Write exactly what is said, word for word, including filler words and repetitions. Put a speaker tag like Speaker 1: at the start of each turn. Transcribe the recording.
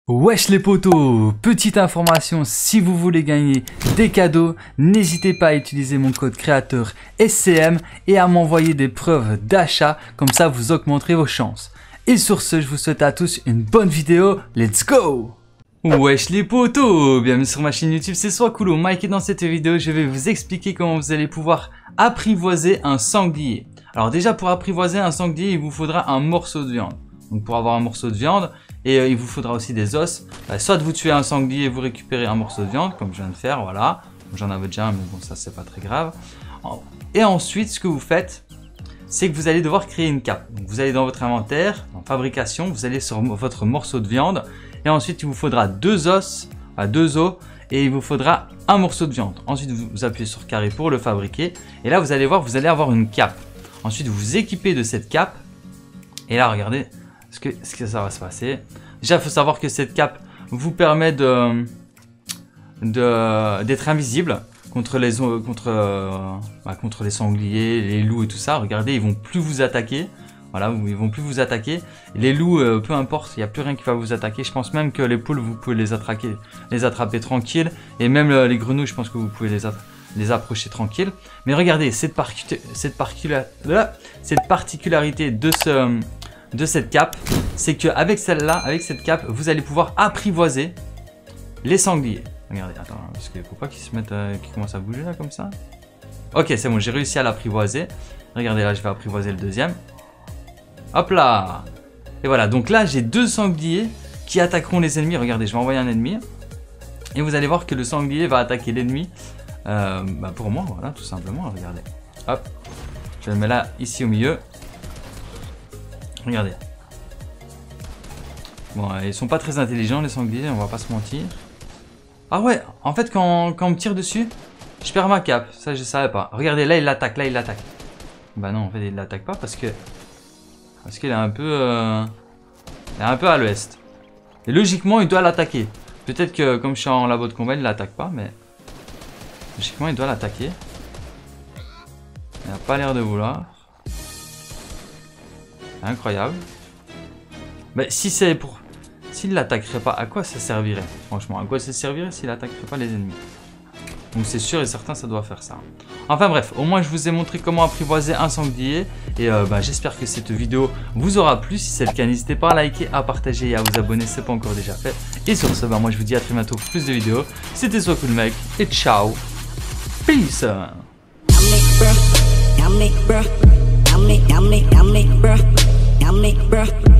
Speaker 1: Wesh les potos, petite information, si vous voulez gagner des cadeaux, n'hésitez pas à utiliser mon code créateur S C M et à m'envoyer des preuves d'achat, comme ça vous augmenterez vos chances. Et sur ce, je vous souhaite à tous une bonne vidéo, let's go! Wesh les potos, bienvenue sur ma chaîne YouTube, c'est Swakulo Mike et dans cette vidéo, je vais vous expliquer comment vous allez pouvoir apprivoiser un sanglier. Alors déjà, pour apprivoiser un sanglier, il vous faudra un morceau de viande. Donc pour avoir un morceau de viande, et euh, il vous faudra aussi des os. Euh, soit vous tuez un sanglier et vous récupérez un morceau de viande, comme je viens de faire, voilà. J'en avais déjà un, mais bon, ça c'est pas très grave. Et ensuite, ce que vous faites, c'est que vous allez devoir créer une cape. Donc vous allez dans votre inventaire, en fabrication, vous allez sur votre morceau de viande, et ensuite il vous faudra deux os, enfin, deux os, et il vous faudra un morceau de viande. Ensuite, vous appuyez sur carré pour le fabriquer, et là vous allez voir, vous allez avoir une cape. Ensuite, vous vous équipez de cette cape, et là, regardez. Ce que, ce que ça va se passer. Déjà, il faut savoir que cette cape vous permet de d'être invisible contre les contre euh, bah, contre les sangliers, les loups et tout ça. Regardez, ils vont plus vous attaquer. Voilà, ils vont plus vous attaquer. Les loups, euh, peu importe, il n'y a plus rien qui va vous attaquer. Je pense même que les poules, vous pouvez les attraper, les attraper tranquille. Et même euh, les grenouilles, je pense que vous pouvez les attraper. les approcher tranquille. Mais regardez, cette, particu cette, particula cette particularité de, ce, de cette cape, c'est qu'avec celle-là, avec cette cape, vous allez pouvoir apprivoiser les sangliers. Regardez, attends, parce qu'il ne faut pas qu'ils se mettent, euh, qu'ils commencent à bouger là comme ça. Ok, c'est bon, j'ai réussi à l'apprivoiser. Regardez, là, je vais apprivoiser le deuxième. Hop là! Et voilà, donc là, j'ai deux sangliers qui attaqueront les ennemis. Regardez, je vais envoyer un ennemi. Et vous allez voir que le sanglier va attaquer l'ennemi. Euh, bah pour moi, voilà, tout simplement, regardez. Hop, je le mets là, ici au milieu. Regardez. Bon, ils sont pas très intelligents, les sangliers, on va pas se mentir. Ah ouais, en fait, quand, quand on me tire dessus, je perds ma cape. Ça, je savais pas. Regardez, là, il l'attaque, là, il l'attaque. Bah non, en fait, il l'attaque pas parce que... Parce qu'il est un peu... Euh, il est un peu à l'ouest. Et logiquement, il doit l'attaquer. Peut-être que, comme je suis en labo de combat, il l'attaque pas, mais... Logiquement, il doit l'attaquer. Il n'a pas l'air de vouloir. Incroyable. Mais si c'est pour... S'il l'attaquerait pas, à quoi ça servirait? Franchement, à quoi ça servirait s'il n'attaquerait pas les ennemis? Donc c'est sûr et certain, ça doit faire ça. Enfin bref, au moins je vous ai montré comment apprivoiser un sanglier. Et euh, bah, j'espère que cette vidéo vous aura plu. Si c'est le cas, n'hésitez pas à liker, à partager et à vous abonner si ce n'est pas encore déjà fait. Et sur ce, bah, moi je vous dis à très bientôt pour plus de vidéos. C'était Swakulo Mike et ciao. Peace. Yummy, bruh. Yummy, bruh. Yummy, yummy, yummy, bruh. Yummy, bruh.